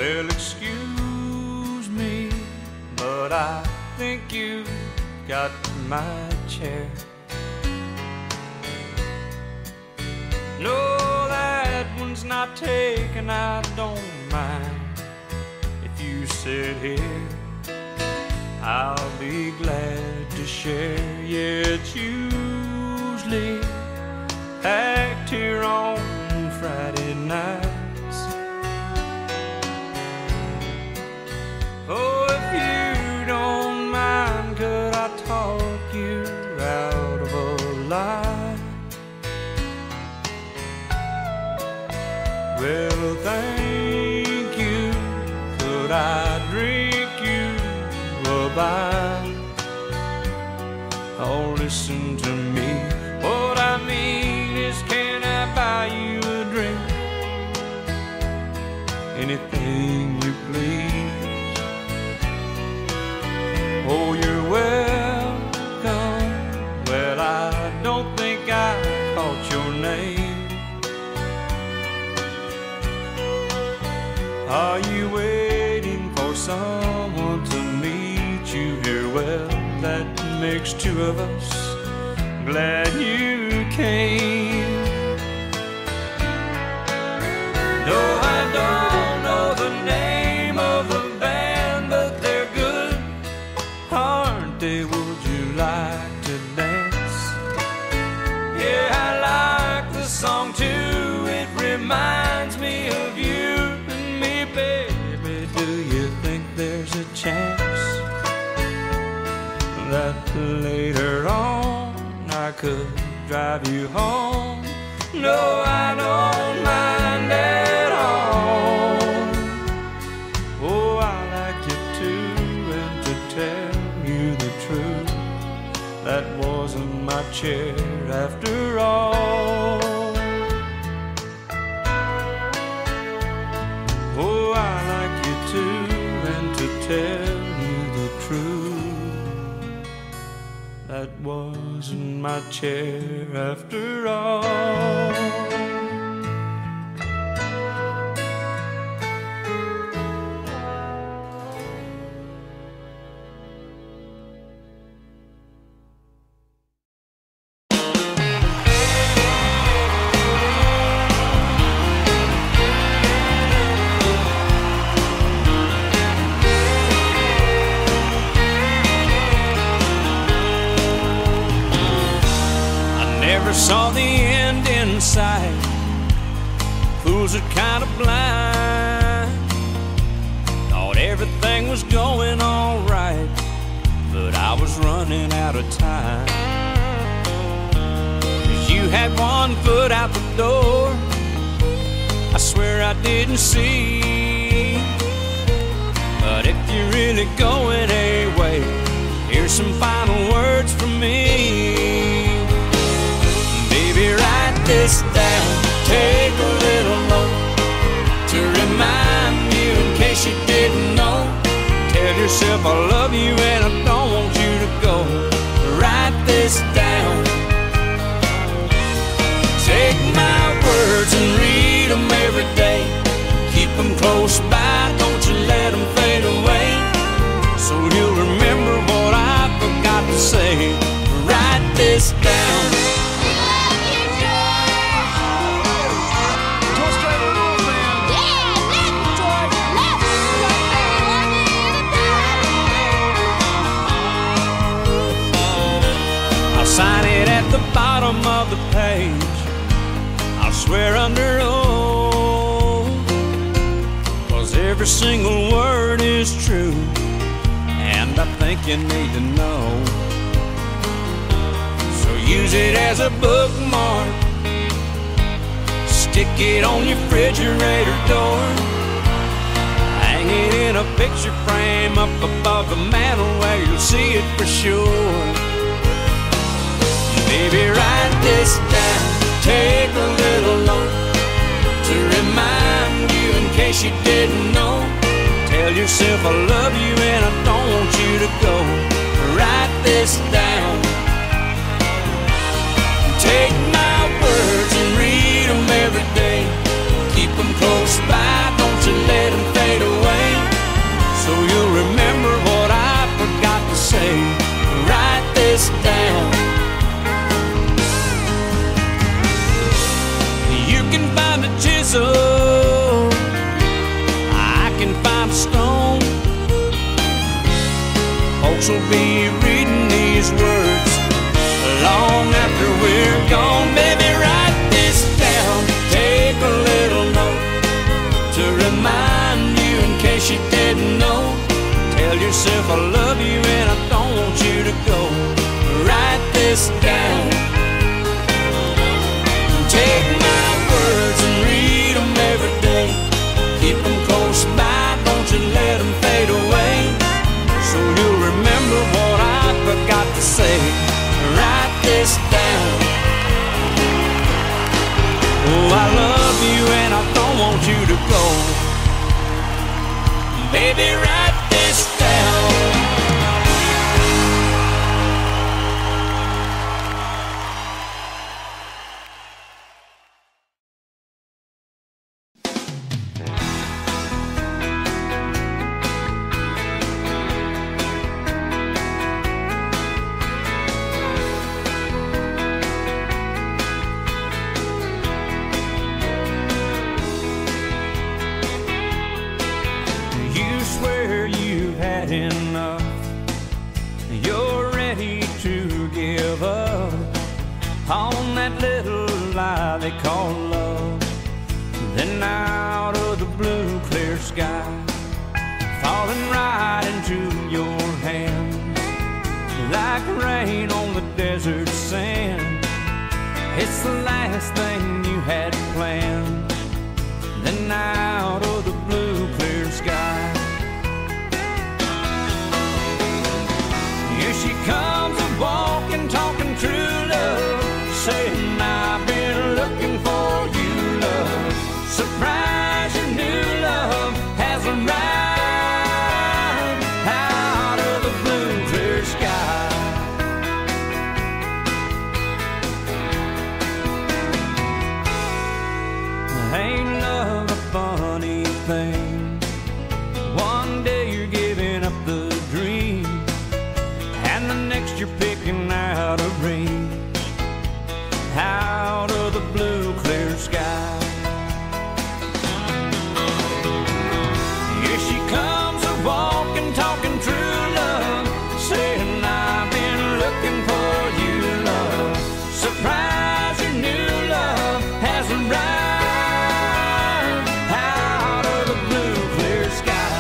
Well, excuse me, but I think you got my chair. No, that one's not taken, I don't mind. If you sit here, I'll be glad to share. Yeah, it's usually packed here on Friday nights. Oh, if you don't mind, could I talk you out of a lie? Well, thank you. Could I drink you a bite? Oh, listen to me. What I mean is, can I buy you a drink? Anything you please. Oh, you're welcome. Well, I don't think I caught your name. Are you waiting for someone to meet you here? Well, that makes two of us. Glad you came. No, I don't know the name of the band, but they're good, aren't they? Would you like to dance? Yeah, I like the song too. It reminds me of you and me, baby. Do you think there's a chance that later on I could drive you home? No, I don't mind at all. Oh, I like you too, and to tell you the truth, that wasn't my chair after all. Oh, I like you too, and to tell you the truth, that wasn't my chair after all. Never saw the end in sight. Fools are kind of blind. Thought everything was going all right, but I was running out of time. 'Cause you had one foot out the door, I swear I didn't see. But if you're really going away, here's some final words from me. Baby, write this down, take a little note to remind you in case you didn't know. Tell yourself I love you and I don't want you to go. Write this down. Take my words and read them every day. Keep them close by, don't you let them fade away. So you'll remember what I forgot to say. Write this down. Sign it at the bottom of the page. I'll swear under oath, 'cause every single word is true, and I think you need to know. So use it as a bookmark, stick it on your refrigerator door, hang it in a picture frame up above the mantel where you'll see it for sure. Baby, write this down, take a little note to remind you in case you didn't know. Tell yourself I love you and I don't want you to go. Write this down. Take my words and read them every day. Keep them close by, don't you let them fade away. folks will be reading these words long after we're gone. Baby, write this down, take a little note to remind you in case you didn't know. Tell yourself I love you and I don't want you to go. Write this down. Take my words and read them every day. Keep them close by, don't you let them fade away. So you'll remember what I forgot to say. Write this down. Oh, I love you and I don't want you to go. Baby, write this down. Enough, you're ready to give up on that little lie they call love. Then out of the blue clear sky, falling right into your hands like rain on the desert sand. It's the last thing you had planned. Then out of the blue clear sky, here she comes a-walking, talking true love, saying I've been looking for you, love. Surprise, your new love has arrived out of the blue clear sky. Ain't love a funny thing? One day you're giving up the dream, and the next you're picking out a ring out of the blue clear sky. Here she comes a-walking, talking true love, saying I've been looking for you, love. Surprise, your new love has arrived out of the blue clear sky.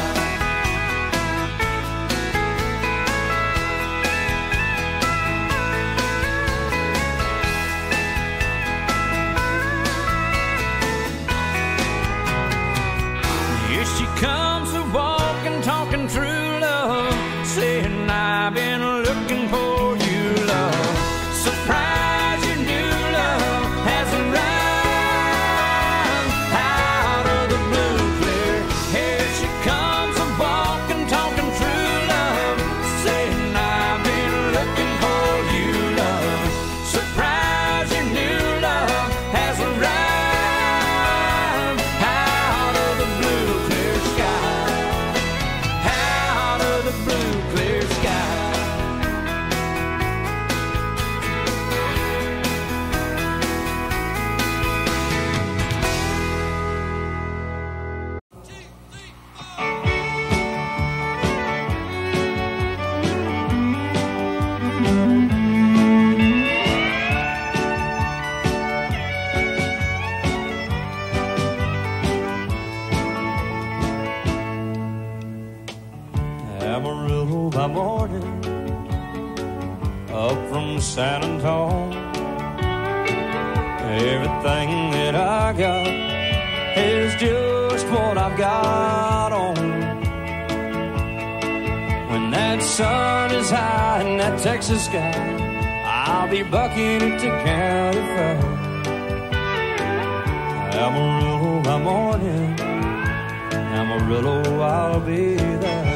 She comes a-walking, talking true love, saying I've been looking for you, love. Surprise, your new love has arrived out of the blue clear. Here she comes a-walking, talking true love, saying I've been looking for you, love. Surprise, your new love has arrived out of the blue clear sky. Out of the blue clear sky. Amarillo by morning, up from San Antonio. Everything that I got is just what I've got on. When that sun is high in that Texas sky, I'll be bucking at the county fair. Amarillo by morning, Amarillo, I'll be there.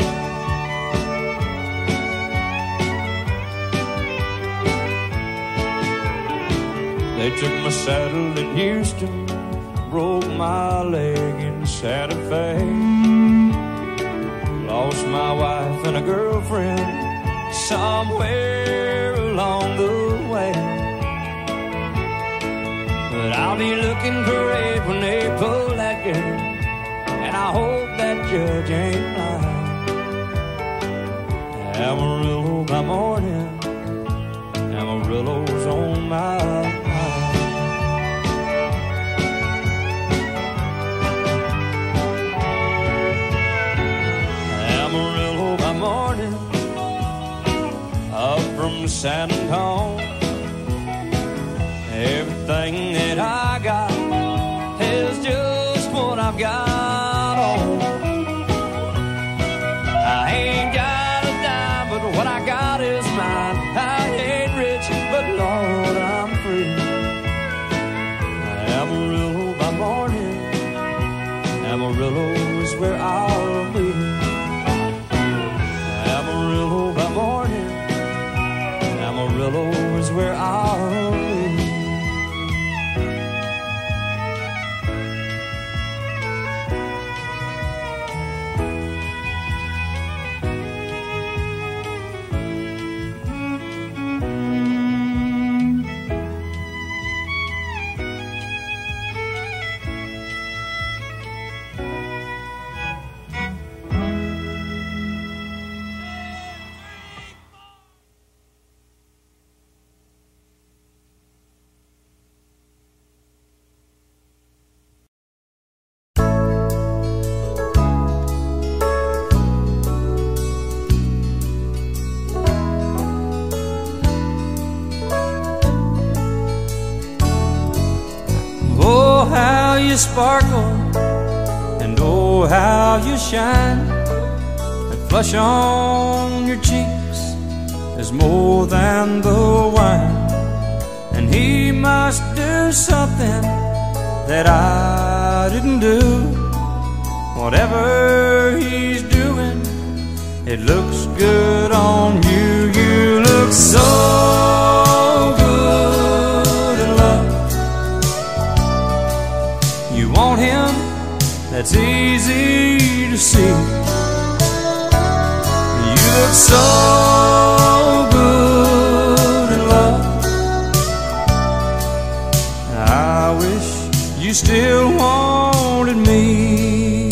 They took my saddle in Houston, broke my leg in Santa Fe. Lost my wife and a girlfriend somewhere along the way. But I'll be looking for it when they pull that gun, and I hope that judge ain't lying. Amarillo by morning, Amarillo's on my mind. Amarillo by morning, up from San Antonio. Everything that I got is just what I've got on. I ain't got a dime, but what I got is mine. I ain't rich, but Lord, I'm free. Amarillo by morning, Amarillo is where I'll be. Amarillo by morning, Amarillo is where I'll be. Oh, how you sparkle, and oh, how you shine. That flush on your cheeks is more than the wine. And he must do something that I didn't do. Whatever he's doing, it looks good on you. You look so good in love. You want him, that's easy to see. You look so good in love. I wish you still wanted me.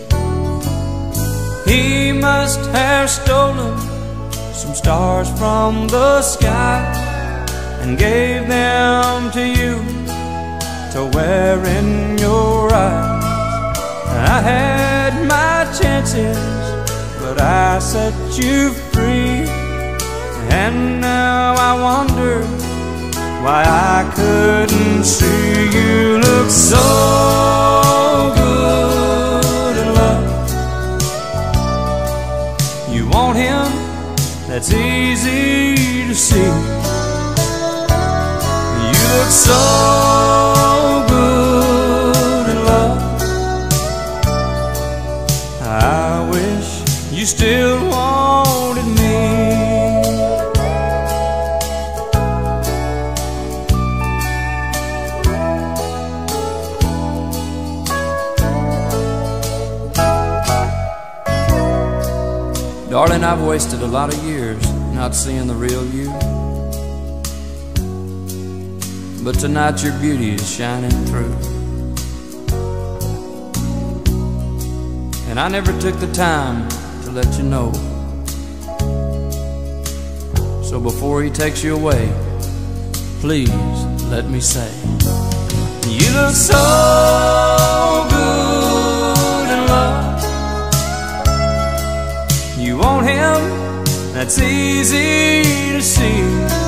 He must have stolen some stars from the sky and gave them to you to wear in your eyes. I had my chances, but I set you free. And now I wonder why I couldn't see. You look so good in love. You want him, that's easy to see. You look so good in love. I wish you still wanted me. Darling, I've wasted a lot of years not seeing the real you. But tonight your beauty is shining through. And I never took the time to let you know. So before he takes you away, please let me say, you look so good in love. You want him, that's easy to see.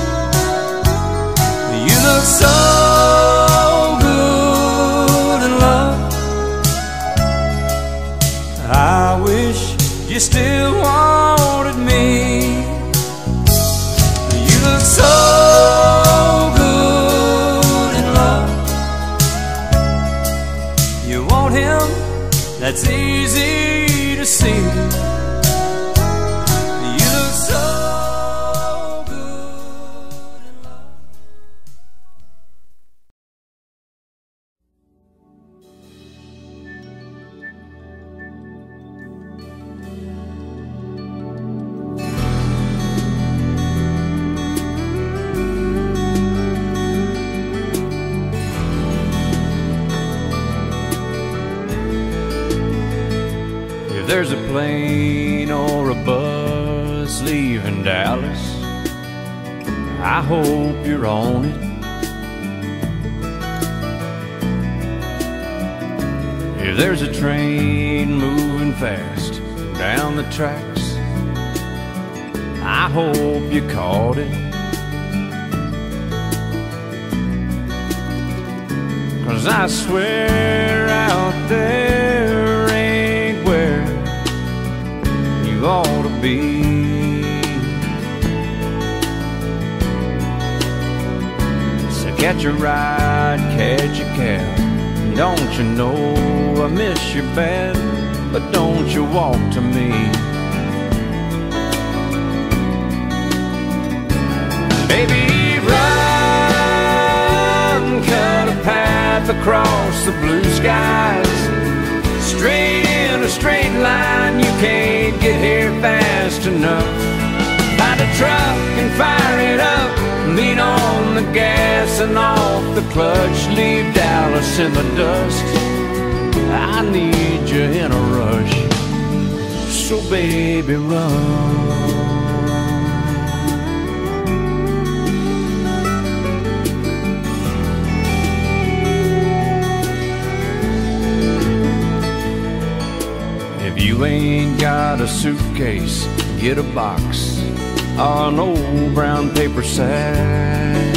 You look so good in love. I wish you still wanted me. You look so good in love. You want him, that's easy to see. There's a plane or a bus leaving Dallas. I hope you're on it. If there's a train moving fast down the tracks, I hope you caught it. 'Cause I swear out there ain't where you ought to be. So catch a ride, catch a cab. Don't you know I miss you bad, but don't you walk to me. Baby, run, cut a path across the blue skies. Straight in a straight line, you can't get here fast enough. Find a truck and fire it up, lean on the gas and off the clutch. Leave Dallas in the dust, I need you in a rush. So baby, run. If you ain't got a suitcase, get a box or an old brown paper sack.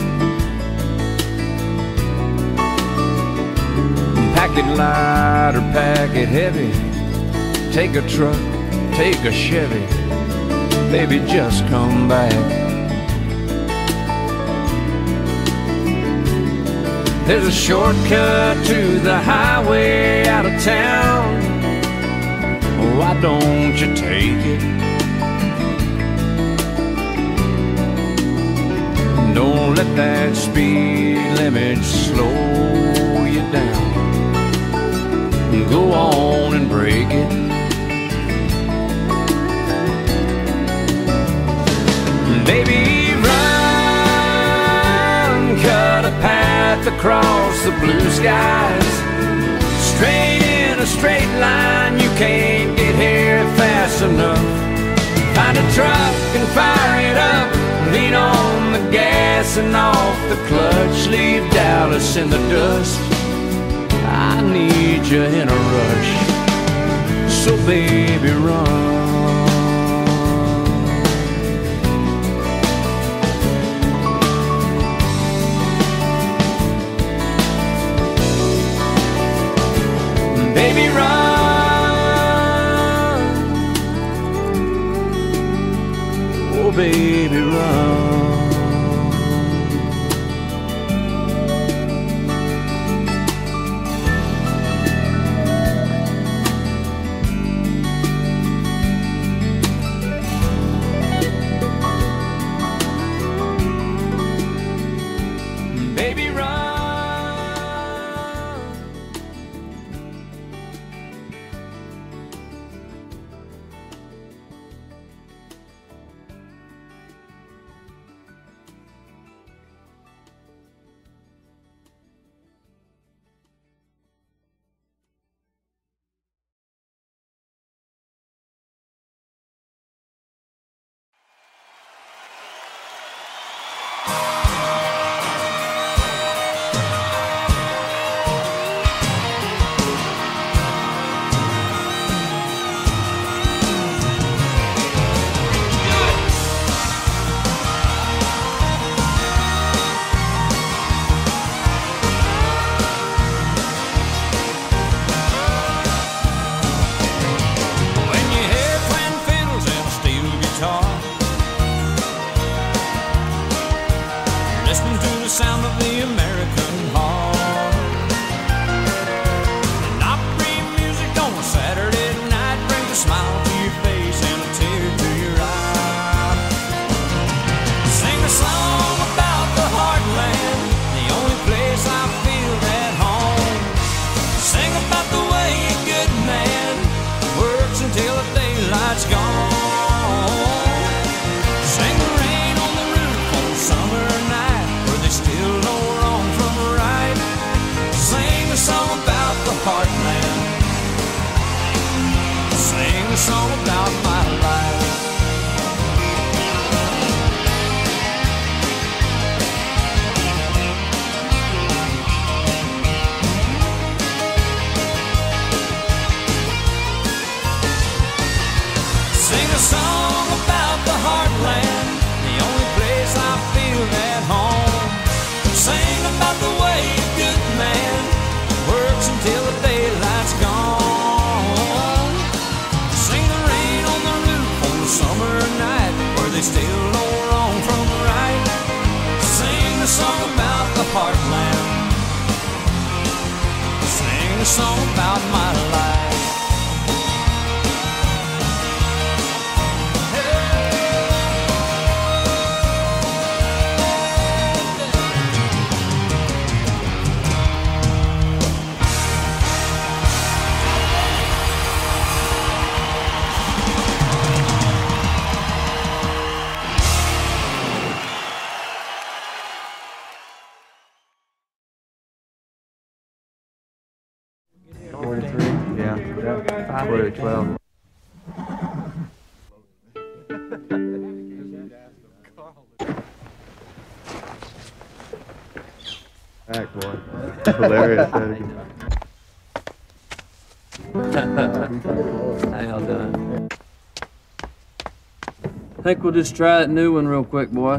Pack it light or pack it heavy. Take a truck, take a Chevy. Baby, just come back. There's a shortcut to the highway out of town. Why don't you take it? Don't let that speed limit slow you down. Go on and break it. Baby, run, cut a path across the blue skies. Straight in a straight line, you can't get here fast enough. Find a truck and fire it up, lean on the gas and off the clutch. Leave Dallas in the dust, I need you in a rush. So baby, run. Baby, run. Oh, baby, run. Baby, run. Sing the rain on the roof on a summer night, where they still know wrong from right. they still know wrong from right. Sing a song about the heartland. Sing a song about my life. Yeah, 12. Back, boy. That's hilarious. How y'all doing? I think we'll just try that new one real quick, boys.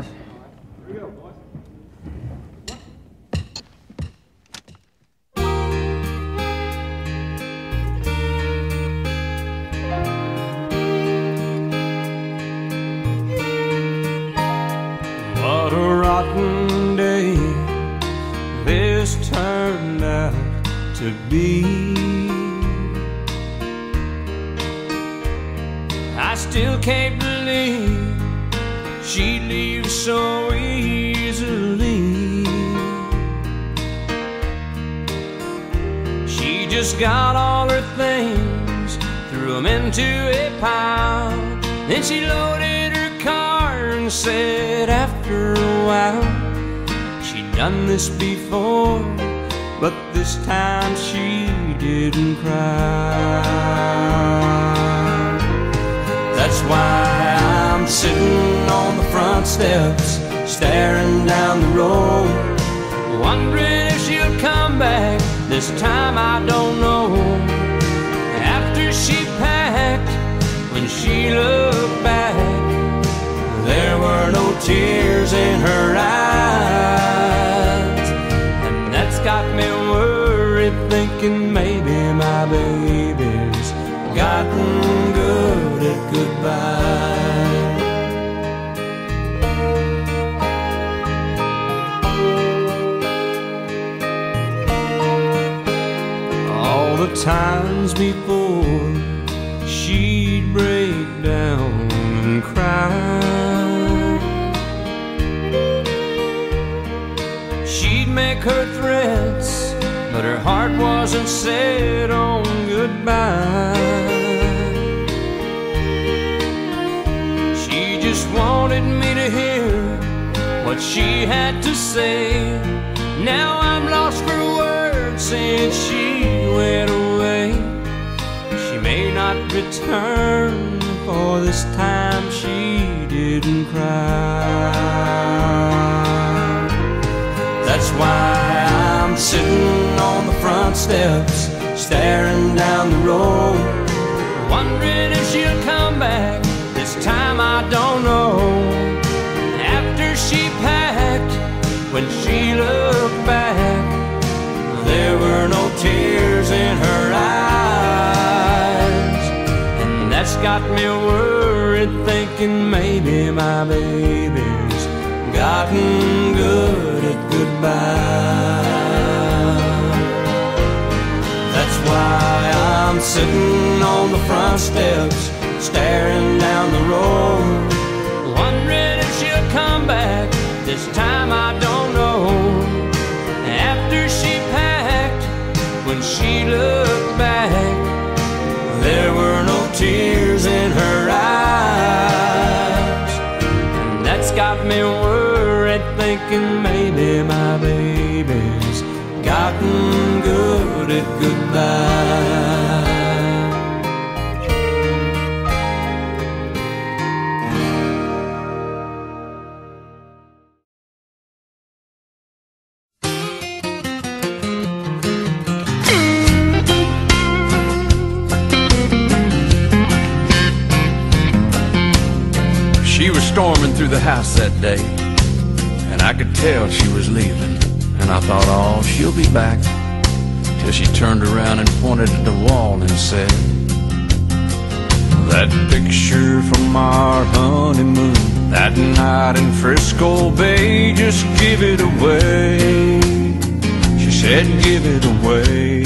What a rotten day this turned out to be. I still can't believe she leaves so easily. She just got all her things, threw them into a pile, then she loaded her car and said after a while she'd done this before, but this time she didn't cry. That's why I'm sitting on the front steps, staring down the road, wondering if she'll come back. This time I don't know. After she packed, when she looked back, there were no tears in her eyes. And that's got me worried, thinking maybe my baby's gotten good at goodbye. All the times before she'd break down and cry, she'd make her threats, but her heart wasn't set on goodbye. She just wanted me to hear what she had to say. Now I'm lost for words since she went away. She may not return, for this time she didn't cry. That's why I'm sitting on the front steps, staring down the road, wondering if she'll come back. This time I don't know. After she packed, when she looked back, there were no tears in her eyes. And that's got me worried, thinking maybe my baby's gotten good at goodbye. That's why I'm sitting on the front steps, staring down the road, wondering if she'll come back. This time I don't know. After she packed, when she looked back, there were no tears in her eyes. And that's got me worried, thinking maybe my baby's gotten good at goodbye. She was storming through the house that day, and I could tell she was leaving. And I thought, oh, she'll be back. Till she turned around and pointed at the wall and said, that picture from our honeymoon, That night in Frisco Bay, just give it away. She said, give it away.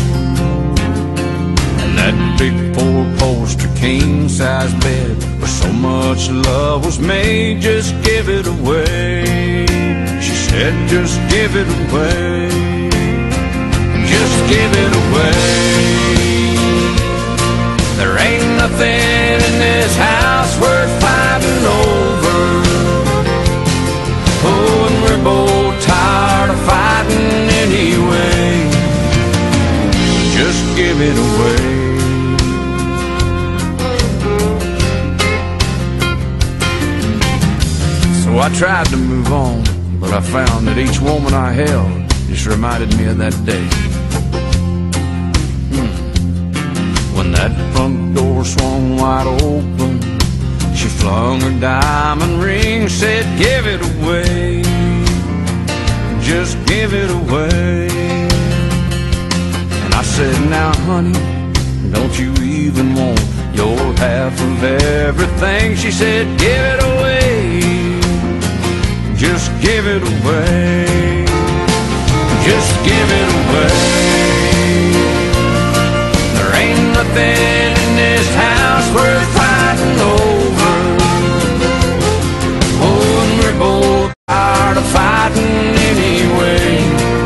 And that big four-poster king-size bed where so much love was made, just give it away. She said, just give it away. Just give it away. There ain't nothing in this house worth fighting over. Oh, and we're both tired of fighting anyway. Just give it away. So I tried to move on, but I found that each woman I held just reminded me of that day. When that front door swung wide open, she flung her diamond ring, said, give it away. Just give it away. And I said, now honey, don't you even want your half of everything? She said, give it away. Just give it away. Just give it away. There ain't nothing in this house worth fighting over. Oh, and we're both tired of fighting anyway.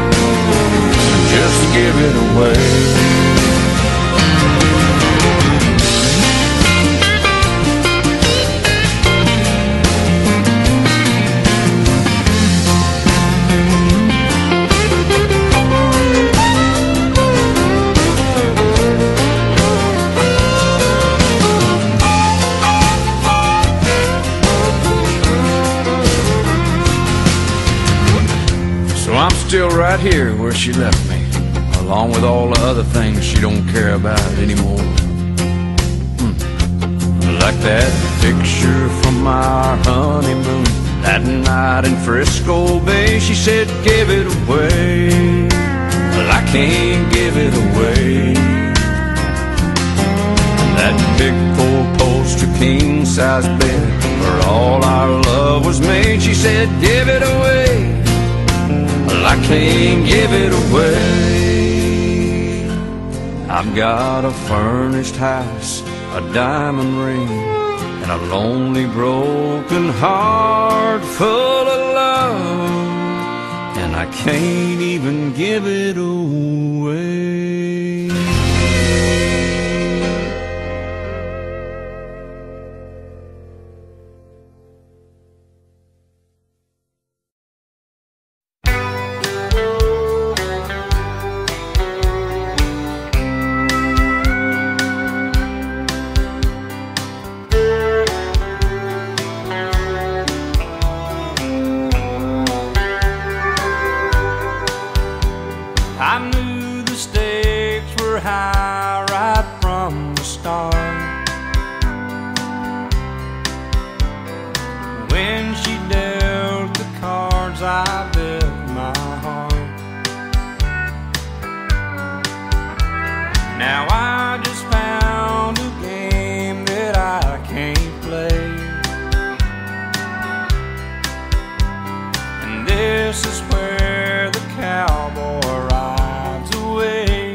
Just give it away. So I'm still right here where she left me, along with all the other things she don't care about anymore. Like that picture from our honeymoon, that night in Frisco Bay. She said, give it away. Well, I can't give it away. That big four-poster king-size bed where all our love was made. She said, give it away. Well, I can't give it away. I've got a furnished house, a diamond ring, and a lonely broken heart full of love, and I can't even give it away. I knew the stakes were high right from the start. When she dealt the cards, I bet my heart. Now I just found a game that I can't play, and this is where the cowboy rides away.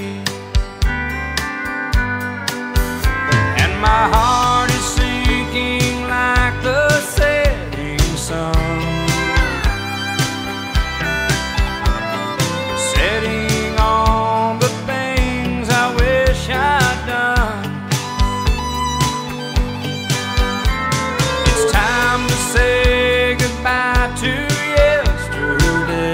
And my heart is sinking like the setting sun, setting on the things I wish I'd done. It's time to say goodbye to yesterday.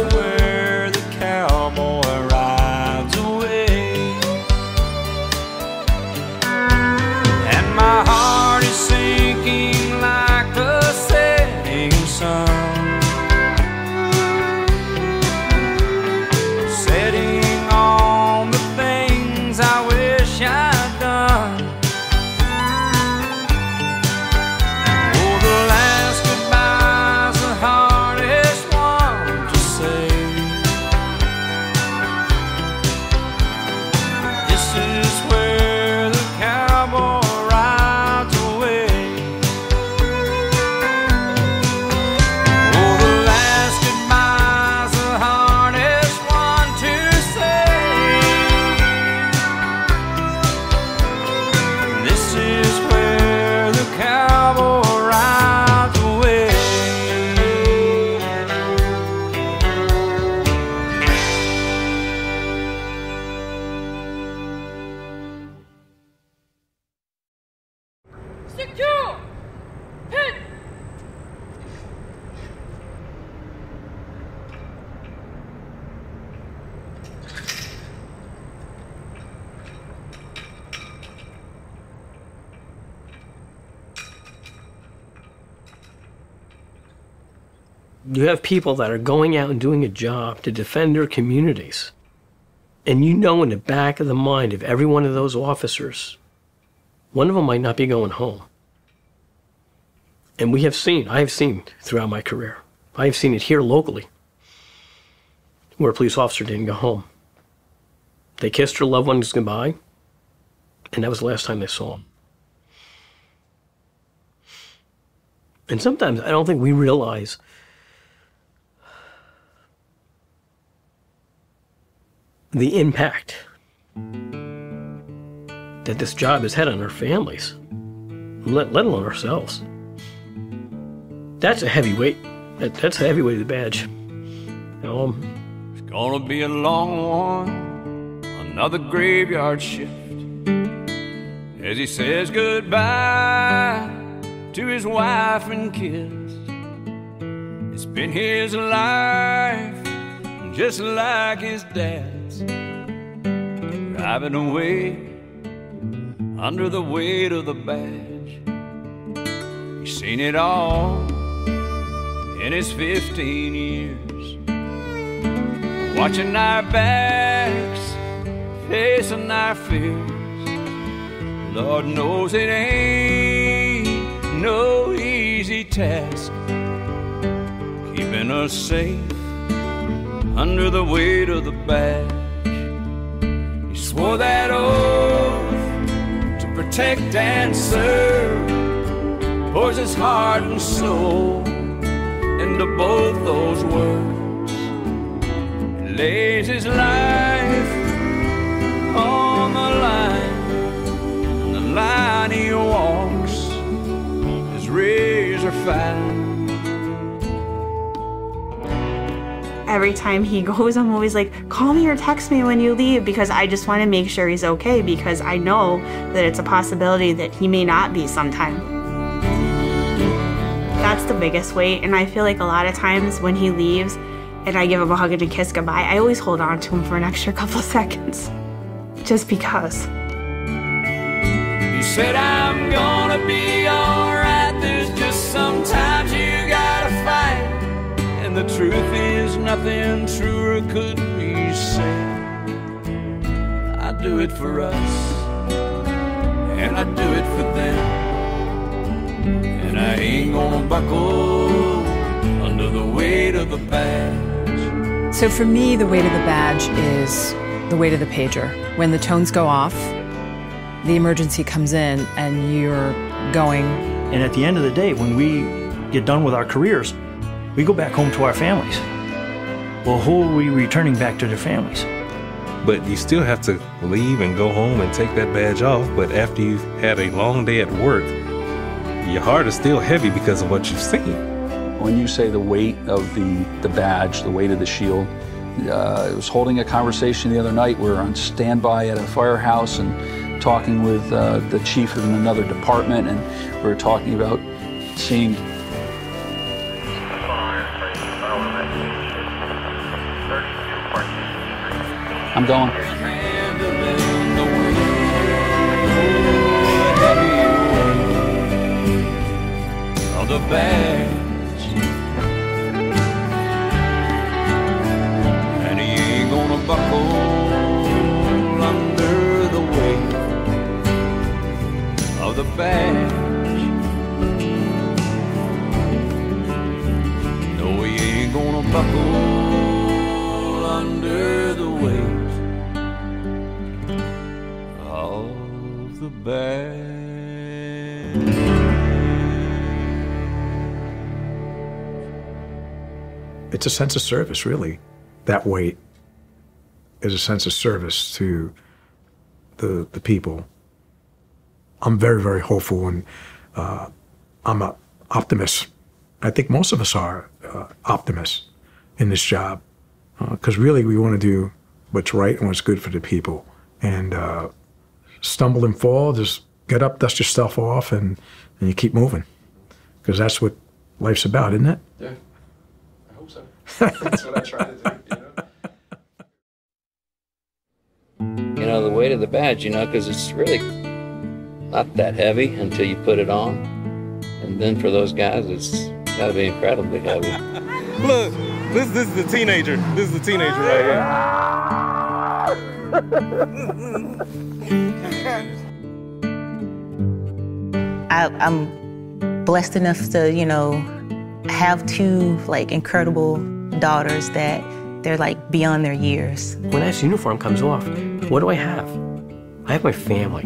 where the cowboy rides away. And my heart is sinking like the setting sun, setting on the things I wish I'd done. Oh, the last goodbye's the hardest one to say. This is where the cowboy rides away. Oh, the last goodbye's the hardest one to say. This is where the cowboy rides away. Secure! Pin! You have people that are going out and doing a job to defend their communities. And you know in the back of the mind of every one of those officers, one of them might not be going home. And I have seen throughout my career, I have seen it here locally, where a police officer didn't go home. They kissed their loved ones goodbye, and that was the last time they saw them. And sometimes I don't think we realize the impact that this job has had on our families, let alone ourselves. That's a heavy weight. That's a heavy weight of the badge. It's gonna be a long one, another graveyard shift, as he says goodbye to his wife and kids. It's been his life, just like his dad's, driving away under the weight of the badge. He's seen it all in his 15 years, watching our backs, facing our fears. Lord knows it ain't no easy task, keeping us safe under the weight of the badge. He swore that oath to protect and serve, pours his heart and soul into both those words. He lays his life on the line, and the line he walks is razor fine. Every time he goes, I'm always like, call me or text me when you leave, because I just want to make sure he's okay, because I know that it's a possibility that he may not be sometime. That's the biggest weight, and I feel like a lot of times when he leaves and I give him a hug and a kiss goodbye, I always hold on to him for an extra couple of seconds, just because. He said, I'm gonna be alright, there's just sometimes you gotta fight. And the truth is nothing truer could be said. I do it for us, and I do it for them, and I ain't gonna buckle under the weight of the badge. So for me, the weight of the badge is the weight of the pager. When the tones go off, the emergency comes in and you're going. And at the end of the day, when we get done with our careers, we go back home to our families. Well, who are we returning back to their families? But you still have to leave and go home and take that badge off. But after you've had a long day at work, your heart is still heavy because of what you've seen. When you say the weight of the badge, the weight of the shield, I was holding a conversation the other night. We were on standby at a firehouse and talking with the chief in another department, and we were talking about seeing I'm going. The badge, and he ain't gonna buckle under the weight of the badge. No, he ain't gonna buckle under the weight of the badge. It's a sense of service, really. That weight is a sense of service to the people. I'm very, very hopeful, and I'm an optimist. I think most of us are optimists in this job, because really we want to do what's right and what's good for the people. And stumble and fall, just get up, dust yourself off, and you keep moving, because that's what life's about, isn't it? Yeah. That's what I try to do, You know, the weight of the badge, you know, because it's really not that heavy until you put it on. And then for those guys, it's got to be incredibly heavy. Look, this is the teenager. This is the teenager right here. I'm blessed enough to, you know, have two like incredible daughters that they're like beyond their years. When that uniform comes off, what do I have? I have my family.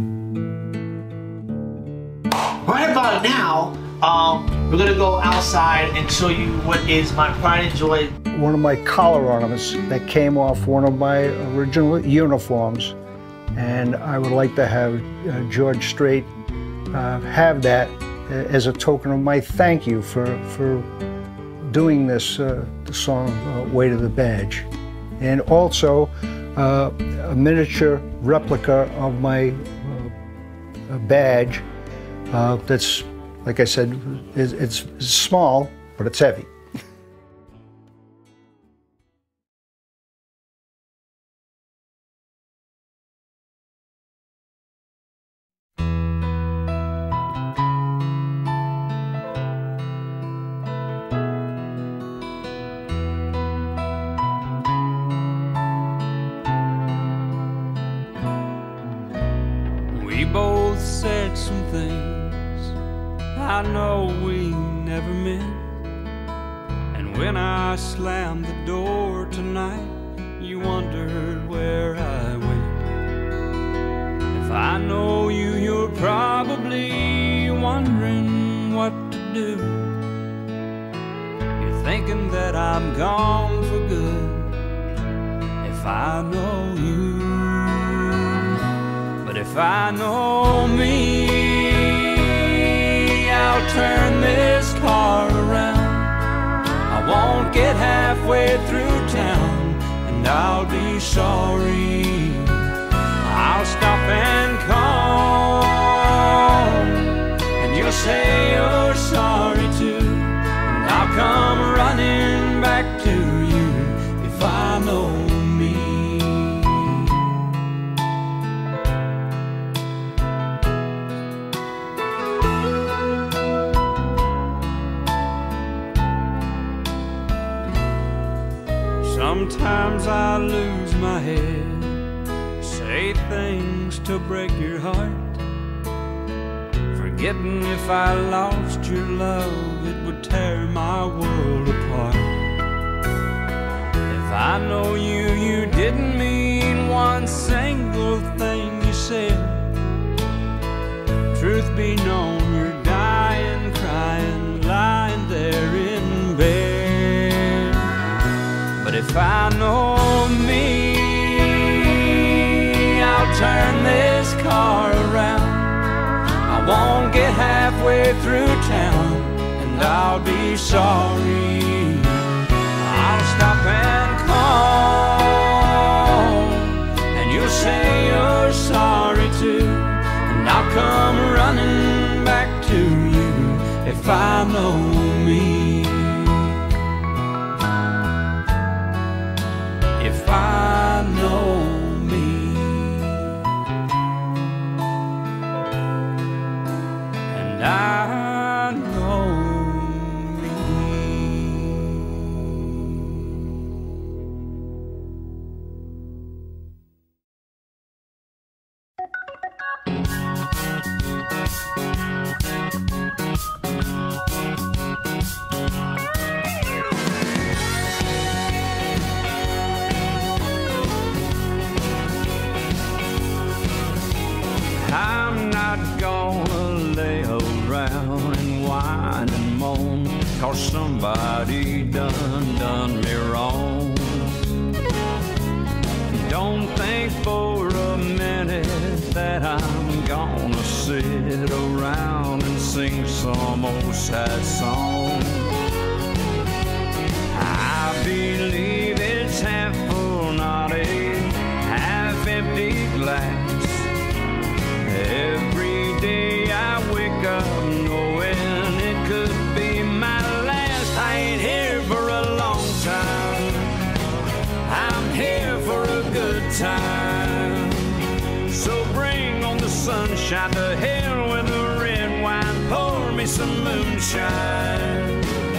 Right about now, we're gonna go outside and show you what is my pride and joy. One of my collar ornaments that came off one of my original uniforms, and I would like to have George Strait have that as a token of my thank you for doing this the song Weight of the Badge. And also a miniature replica of my badge that's, like I said, it's small, but it's heavy. We both said some things I know we never meant. And when I slammed the door tonight, you wondered where I went. If I know you, you're probably wondering what to do. You're thinking that I'm gone for good. If I know you, but if I know me, I'll turn this car around. I won't get halfway through town, and I'll be sorry. I'll stop and call, and you'll say you're sorry too. And I'll come running back to you if I know me. Sometimes I lose my head, say things to break your heart, forgetting if I lost your love, it would tear my world apart. If I know you, you didn't mean one single thing you said. Truth be known, you're dying, crying, lying there in bed. But if I know me, I'll turn this car around. I won't get halfway through town, and I'll be sorry. I'll stop and call, and you'll say you're sorry too. And I'll come running back to you if I know me. If I know somebody done me wrong. Don't think for a minute that I'm gonna sit around and sing some old sad song. I believe it's half full, not a half empty glass. Every day I wake up knowing it could be my last. I ain't here for a long time, I'm here for a good time. So bring on the sunshine, to hell with the red wine, pour me some moonshine.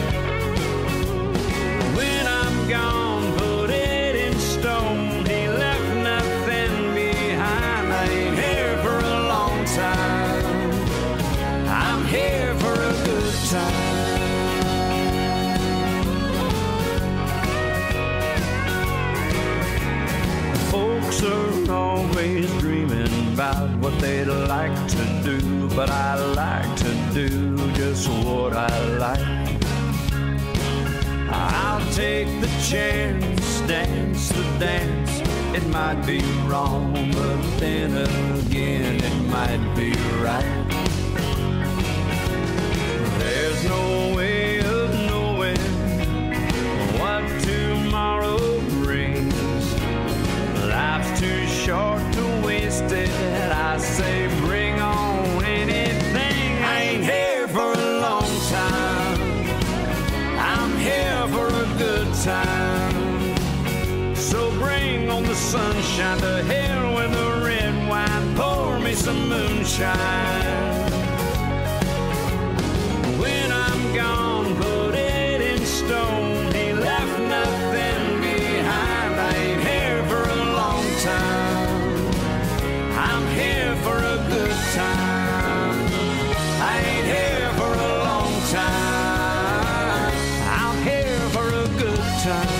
When I'm gone, put it in stone, he left nothing behind. I ain't here for a long time, I'm here for a good time. Folks are always dreaming about what they'd like to do, but I like to do just what I like. I'll take the chance, dance the dance. It might be wrong, but then again it might be right. There's no way of knowing what tomorrow brings. Life's too short to waste it. I say bring on anything. I ain't here for a long time, I'm here for a good time. So bring on the sunshine, to hell with the red wine, pour me some moonshine. When I'm gone, put it in stone, he left nothing behind. I ain't here for a long time, I'm here for a good time. I ain't here for a long time, I'm here for a good time.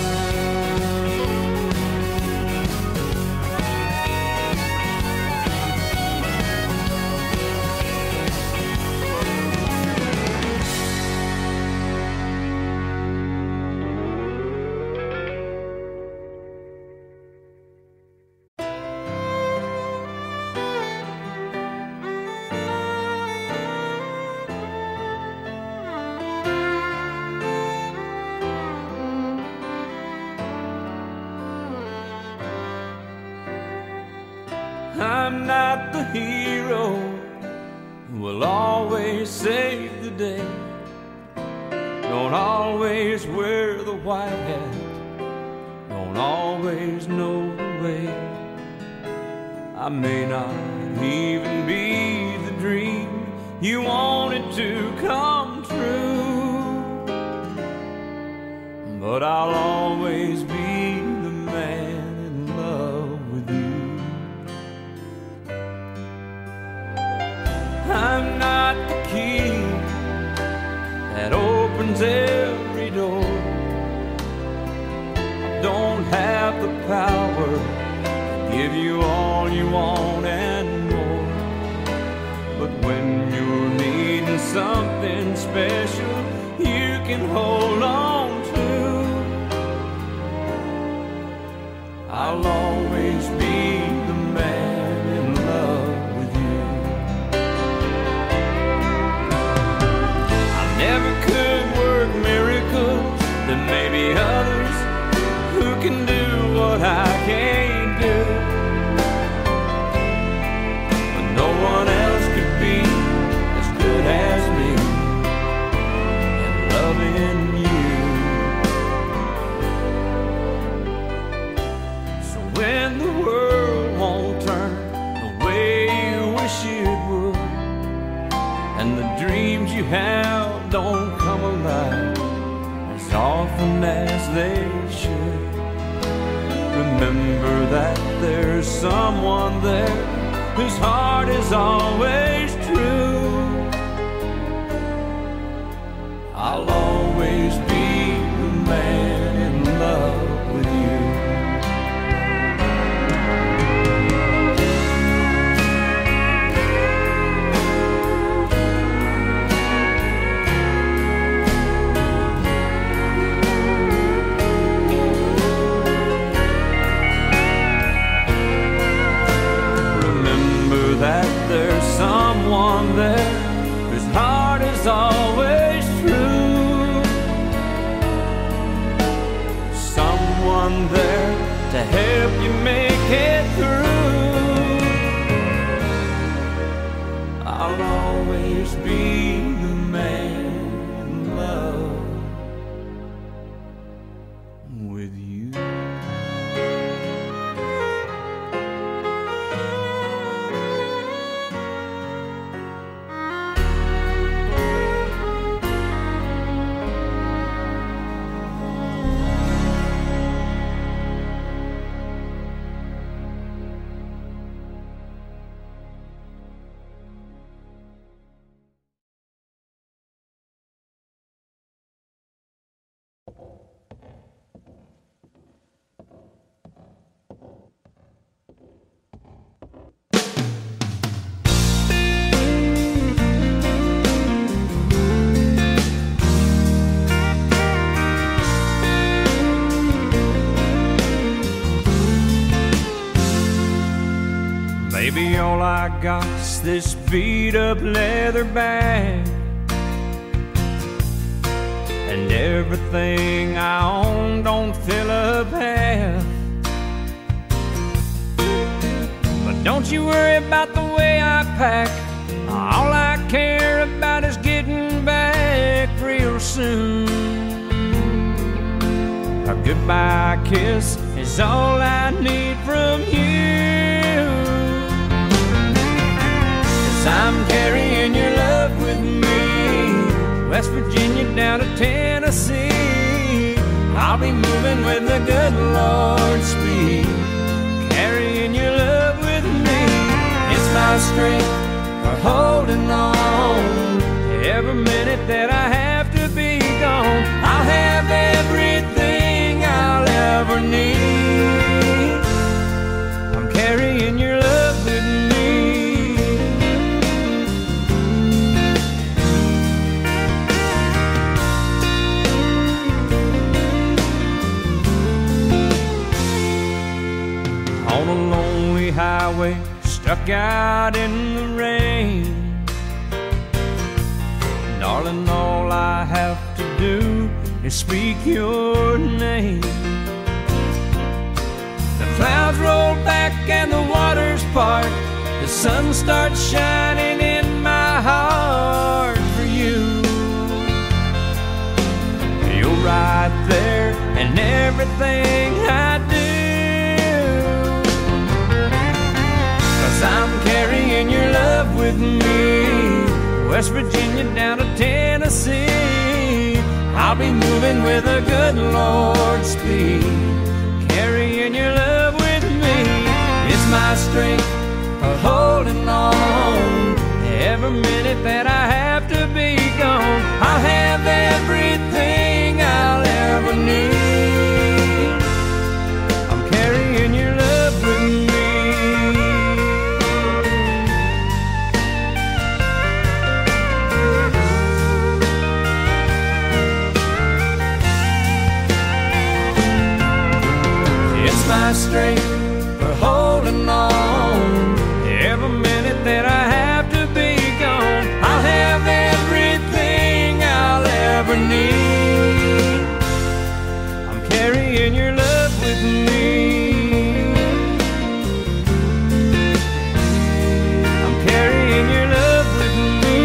I'm not the hero who will always save the day. Don't always wear the white hat, don't always know the way. I may not even be the dream you wanted to come true, but I'll always be the man in love with you. I'm not the key that opens every door. I don't have the power to give you all you want and more. But when you're needing something special you can hold on to, I'll always be the man in love with you. I never could work miracles, there may be others who can do what I can't do, but no one else could be as good as me in loving you. So when the world won't turn the way you wish it would, and the dreams you have don't come alive as often as they should, remember that there's someone there whose heart is always true. I'll always be the man in love with you. someone there to help you make it through. I'll always be the man in love with you. Baby, all I got's this beat-up leather bag, and everything I own don't fill up half. But don't you worry about the way I pack. All I care about is getting back real soon. A goodbye kiss is all I need from you. I'm carrying your love with me, West Virginia down to Tennessee. I'll be moving with the good Lord's speed, carrying your love with me. It's my strength for holding on. Every minute that I have to be gone, I'll have everything I'll ever need. I'm carrying your love with me. On a lonely highway, stuck out in the rain. Darling, all I have to do is speak your name. The clouds roll back and the waters part. The sun starts shining in my heart for you. You're right there in everything I do. I'm carrying your love with me, West Virginia down to Tennessee. I'll be moving with a good Lord's speed, carrying your love with me. It's my strength for holding on. Every minute that I have to be gone, I'll have everything I'll ever need. I'm carrying your love with me. My strength for holding on. Every minute that I have to be gone, I'll have everything I'll ever need. I'm carrying your love with me. I'm carrying your love with me.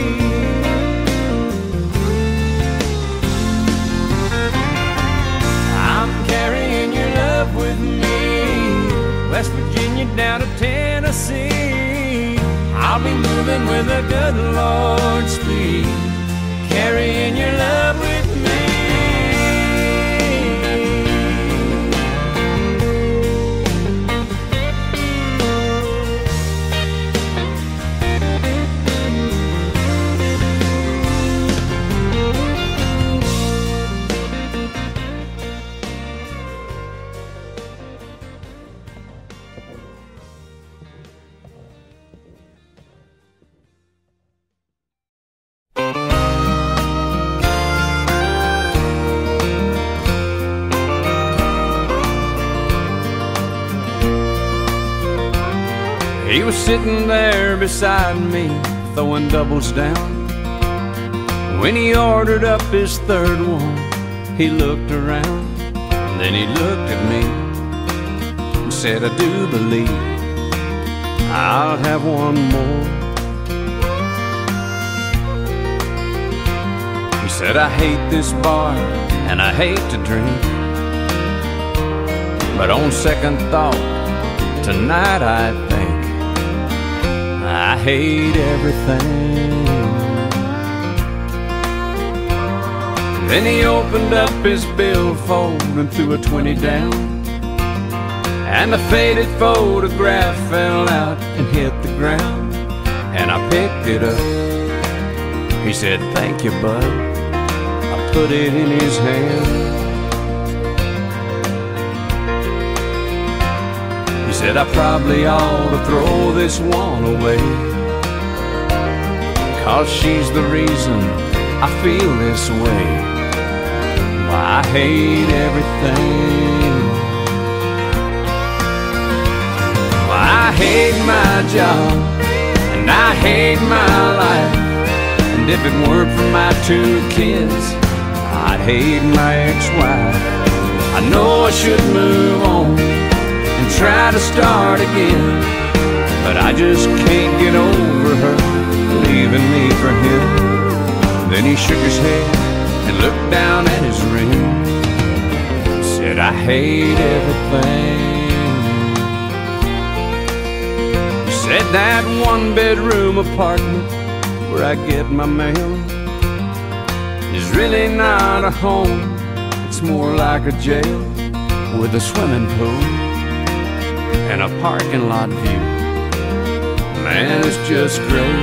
I'm carrying your love with me, West Virginia down to Tennessee. I'll be moving with a good Lord's speed, carrying your love with me. He was sitting there beside me, throwing doubles down. When he ordered up his third one, he looked around. Then he looked at me and said, I do believe I'll have one more. He said, I hate this bar and I hate to drink, but on second thought, tonight I think I hate everything. Then he opened up his billfold and threw a 20 down, and a faded photograph fell out and hit the ground, and I picked it up. He said, thank you, bud. I put it in his hand. He said, I probably ought to throw this one away, 'cause she's the reason I feel this way. Why, I hate everything. Why, I hate my job and I hate my life, and if it weren't for my 2 kids, I'd hate my ex-wife. I know I should move on and try to start again, but I just can't get over her leaving me for him. Then he shook his head and looked down at his ring, said, I hate everything. He said, that 1-bedroom apartment where I get my mail is really not a home. It's more like a jail with a swimming pool and a parking lot view. Man, it's just great.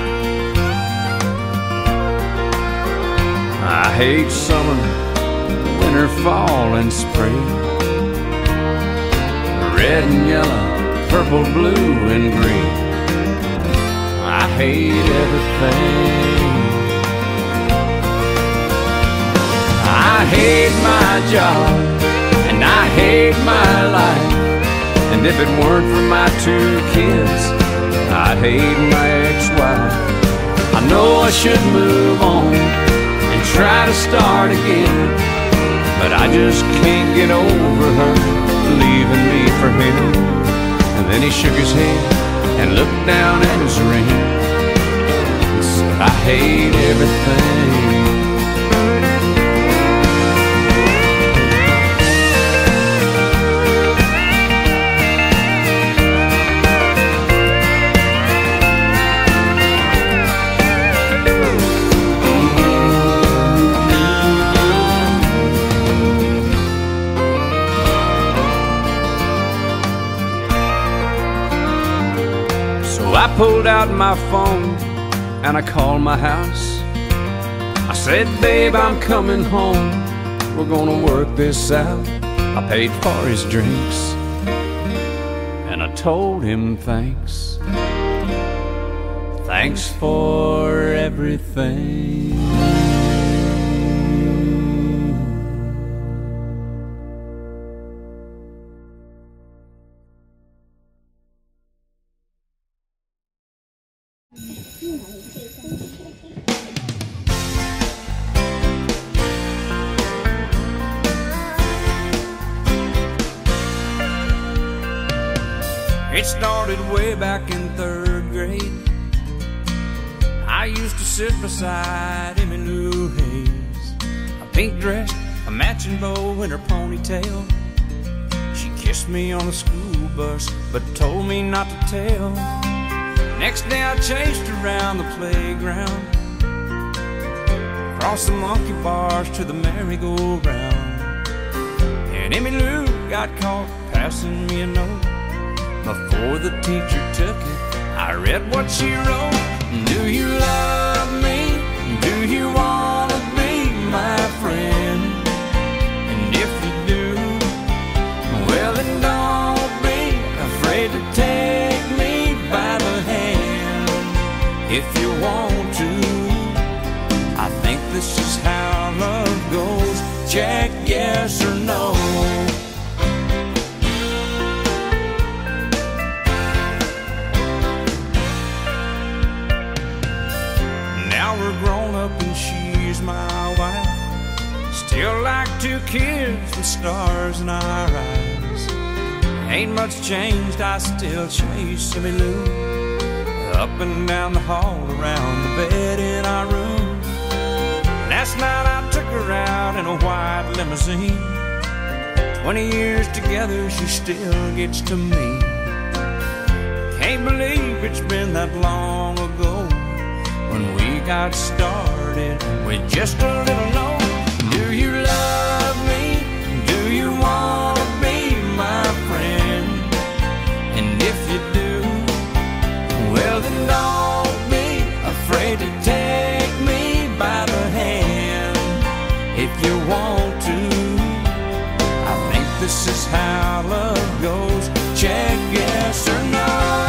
I hate summer, winter, fall, and spring, red and yellow, purple, blue, and green. I hate everything. I hate my job and I hate my life, and if it weren't for my 2 kids, I'd hate my ex-wife. I know I should move on and try to start again, but I just can't get over her leaving me for him. And then he shook his head and looked down at his ring and said, I hate everything. I pulled out my phone and I called my house. I said, babe, I'm coming home. We're gonna work this out. I paid for his drinks and I told him thanks. Thanks for everything. It started way back in 3rd grade. I used to sit beside Emmylou Hayes, a pink dress, a matching bow in her ponytail. She kissed me on the school bus, but told me not to tell. Next day I chased her around the playground, across the monkey bars to the merry-go-round. And Emmylou got caught passing me a note. Before the teacher took it, I read what she wrote. Do you love me? Do you want to be my friend? And if you do, well then don't be afraid to take me by the hand. If you want to, I think this is how love goes. Check yes or no. We're grown up and she's my wife. Still like to kids with stars in our eyes. Ain't much changed, I still chase Emmy Lou up and down the hall, around the bed in our room. Last night I took her out in a white limousine. 20 years together, she still gets to me. Can't believe it's been that long ago when we got started with just a little note. Do you love me? Do you want to be my friend? And if you do, well then don't be afraid to take me by the hand. If you want to, I think this is how love goes. Check yes or no.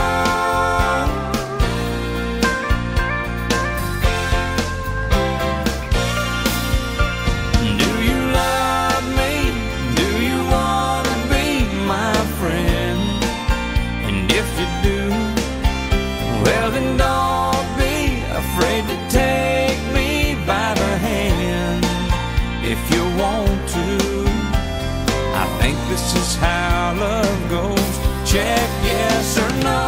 This is how love goes. Check yes or no.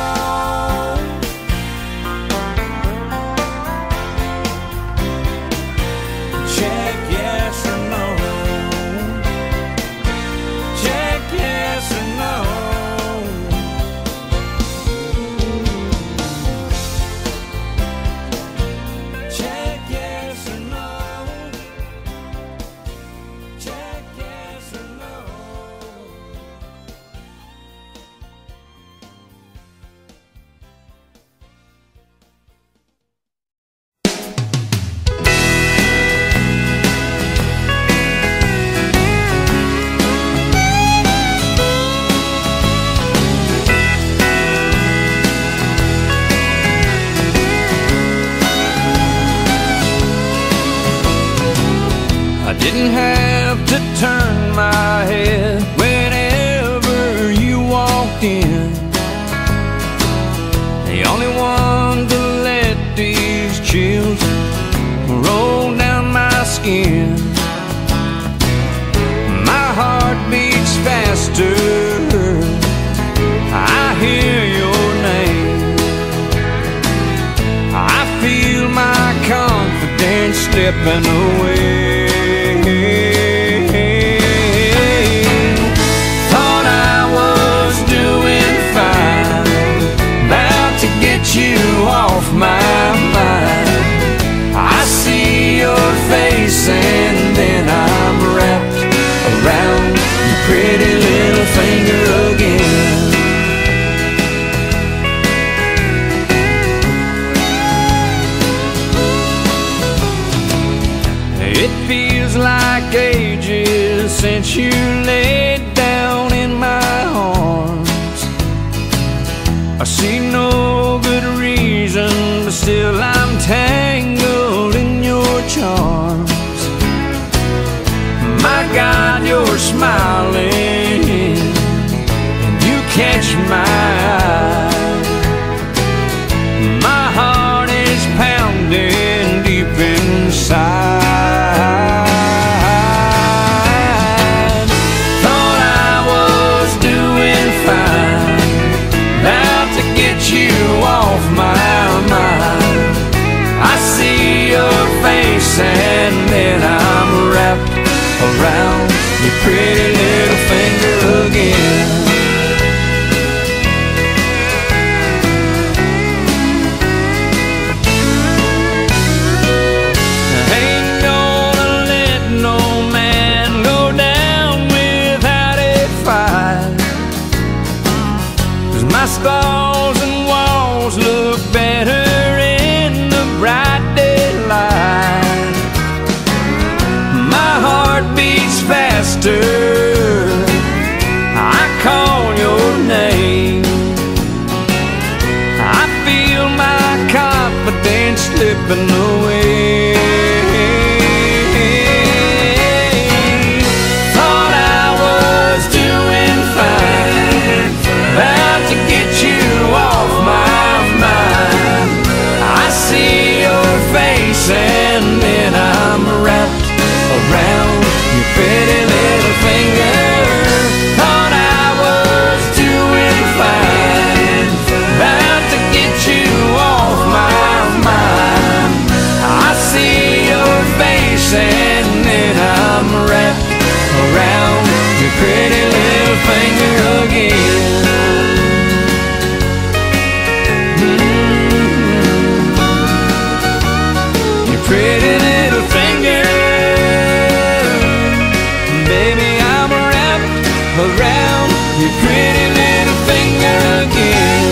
Check yes or no. Check yes or no. Check yes or no. Check yes or no. Didn't have to turn my head whenever you walked in. The only one to let these chills roll down my skin. My heart beats faster, I hear your name. I feel my confidence slipping away. Thought I was doing fine, about to get you off my mind. I see your face and then I'm wrapped around your pretty little finger again. It feels like ages since you laid down in my arms. I see no good reason, but still I'm tangled in your charms. My God, you're smiling, and you catch my eye. My heart is pounding deep inside. Off my mind, I see your face and then I'm wrapped around your pretty little finger again. I ain't gonna let no man go down without a fight, 'cause my scars and walls look better in the bright daylight. My heart beats faster, I call around your pretty little finger again.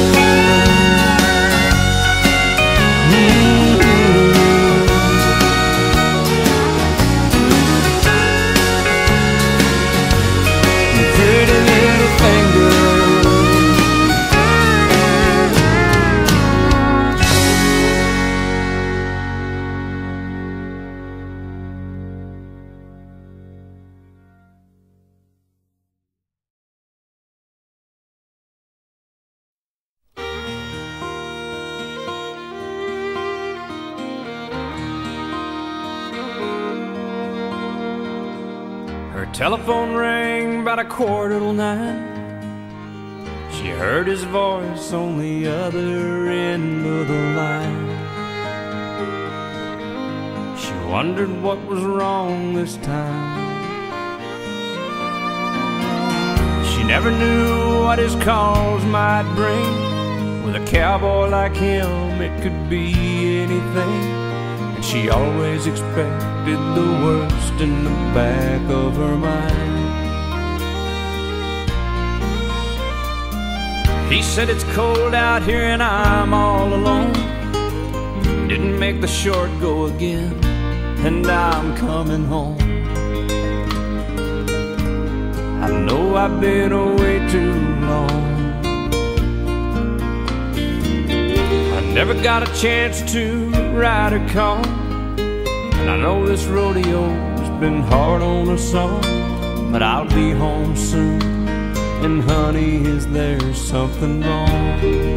Your pretty little finger. Her telephone rang about 9:15. She heard his voice on the other end of the line. She wondered what was wrong this time. She never knew what his calls might bring. With a cowboy like him, it could be anything. And she always expected the worst in the back of her mind. He said it's cold out here and I'm all alone. Didn't make the short go again, and I'm coming home. I know I've been away too long. I never got a chance to ride a car, and I know this rodeo's been hard on us all. But I'll be home soon, and honey, is there something wrong?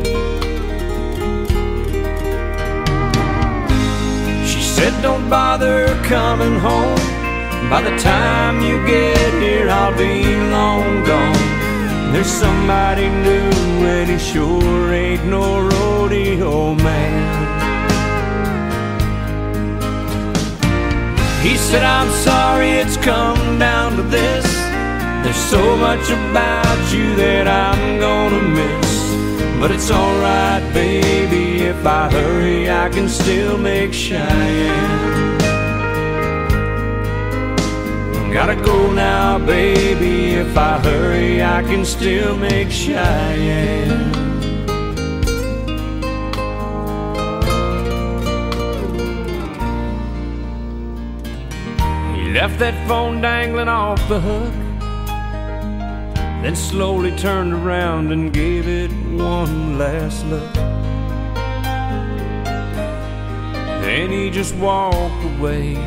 She said don't bother coming home. By the time you get here, I'll be long gone. There's somebody new, and he sure ain't no rodeo man. He said, I'm sorry it's come down to this. There's so much about you that I'm gonna miss. But it's alright, baby, if I hurry, I can still make Cheyenne. Gotta go now, baby, if I hurry, I can still make Cheyenne. He left that phone dangling off the hook, then slowly turned around and gave it one last look. Then he just walked away.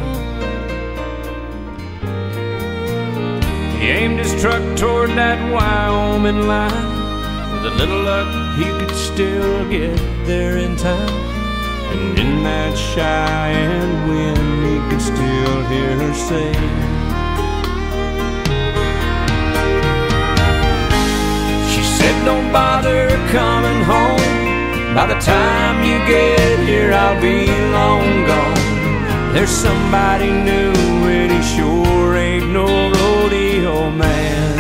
He aimed his truck toward that Wyoming line. With a little luck, he could still get there in time. And in that Cheyenne wind, he could still hear her say, she said, don't bother coming home. By the time you get here, I'll be long gone. There's somebody new, and he sure ain't no rodeo man.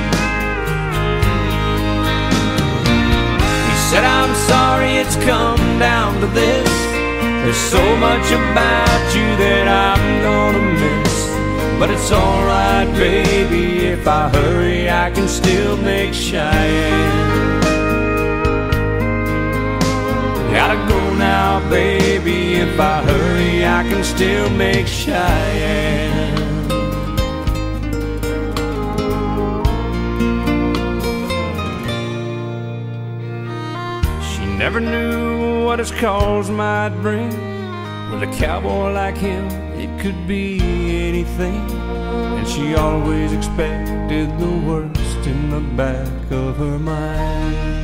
He said, I'm sorry it's come down to this. There's so much about you that I'm gonna miss. But it's alright, baby, if I hurry, I can still make Cheyenne. Gotta go now, baby, if I hurry, I can still make Cheyenne. She never knew what his calls might bring. With a cowboy like him, it could be anything. And she always expected the worst in the back of her mind.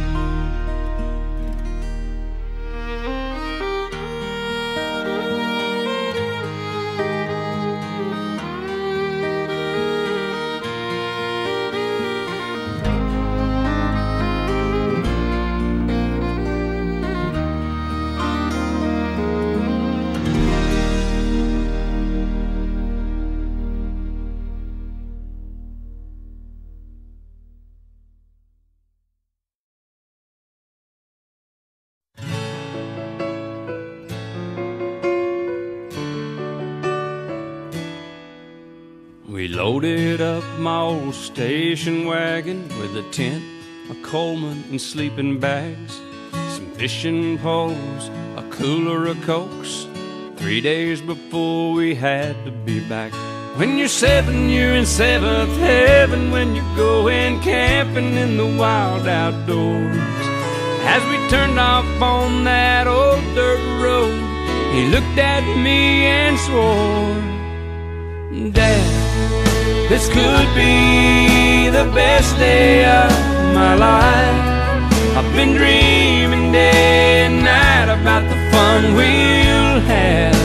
loaded up my old station wagon with a tent, a Coleman, and sleeping bags, some fishing poles, a cooler of Cokes. 3 days before we had to be back. When you're 7, you're in 7th heaven when you're going camping in the wild outdoors. As we turned off on that old dirt road, he looked at me and swore, Dad, this could be the best day of my life. I've been dreaming day and night about the fun we'll have.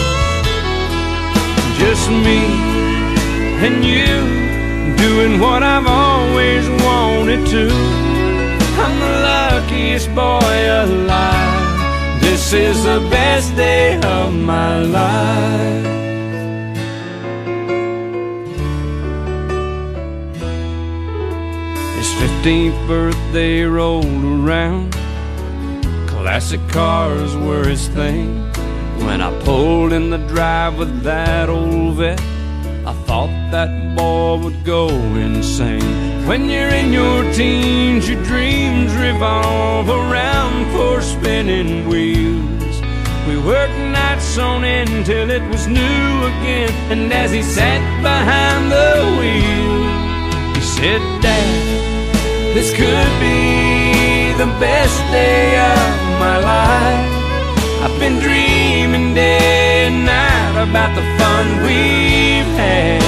Just me and you doing what I've always wanted to. I'm the luckiest boy alive. This is the best day of my life. His 15th birthday rolled around. Classic cars were his thing. When I pulled in the drive with that old vet, I thought that boy would go insane. When you're in your teens, your dreams revolve around four spinning wheels. We worked nights on end till it was new again. And as he sat behind the wheel, he said, Dad, this could be the best day of my life. I've been dreaming day and night about the fun we've had.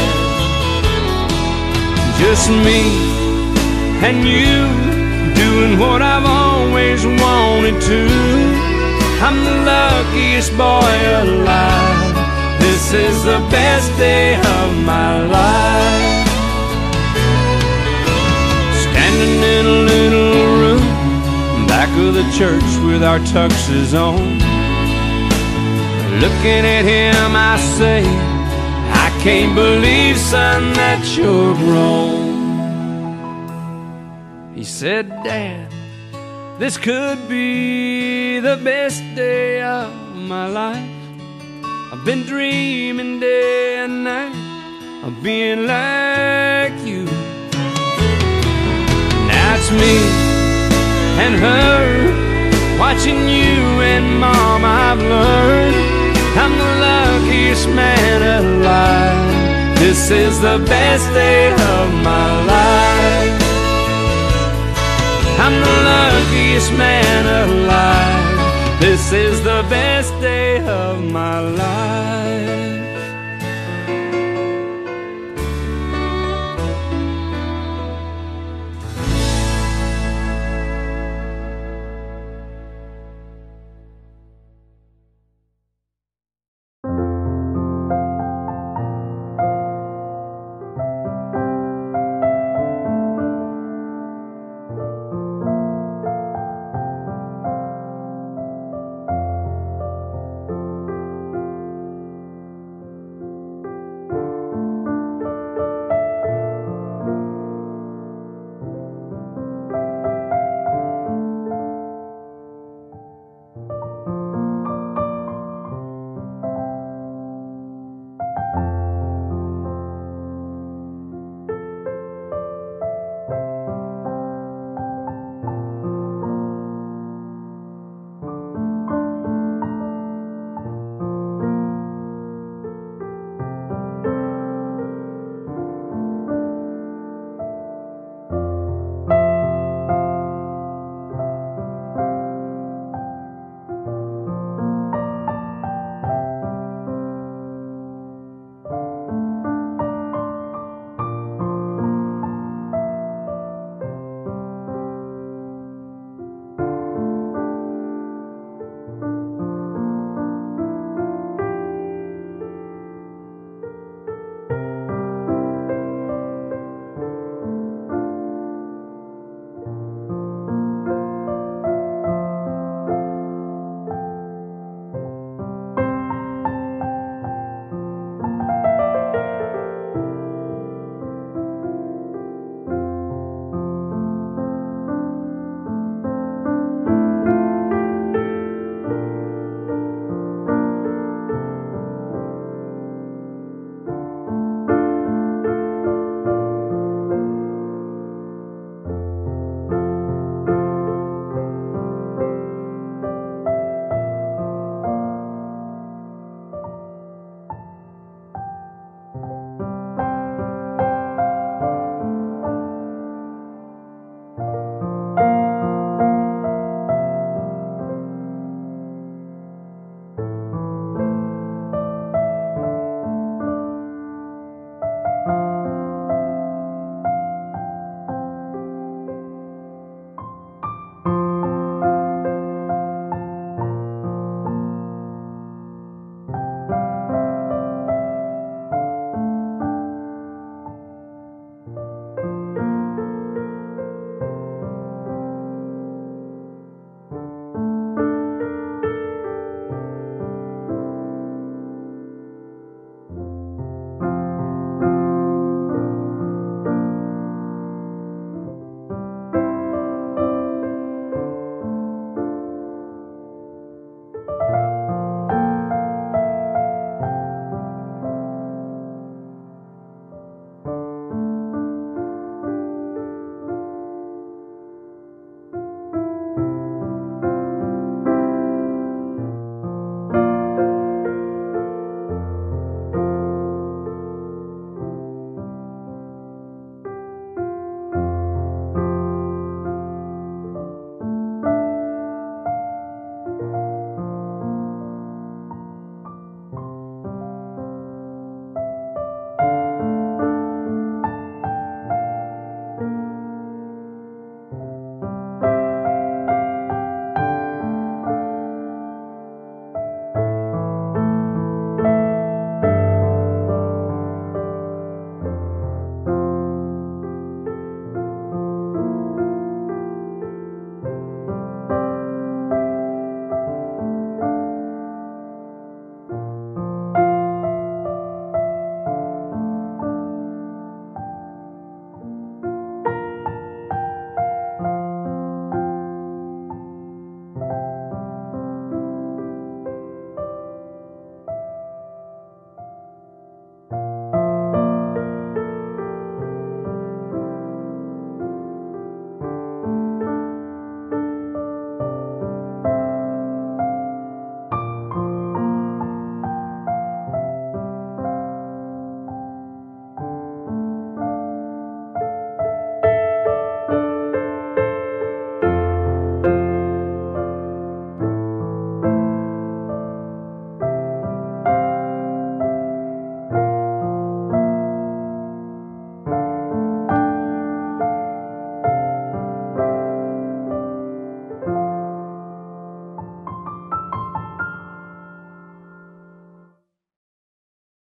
Just me and you doing what I've always wanted to. I'm the luckiest boy alive. This is the best day of my life. Standing in a little room back of the church with our tuxes on, looking at him, I say, I can't believe, son, that you're grown. He said, Dad, this could be the best day of my life. I've been dreaming day and night of being like you. Now it's me and her, watching you and Mom, I've learned I'm the luckiest man alive. This is the best day of my life. I'm the luckiest man alive. This is the best day of my life.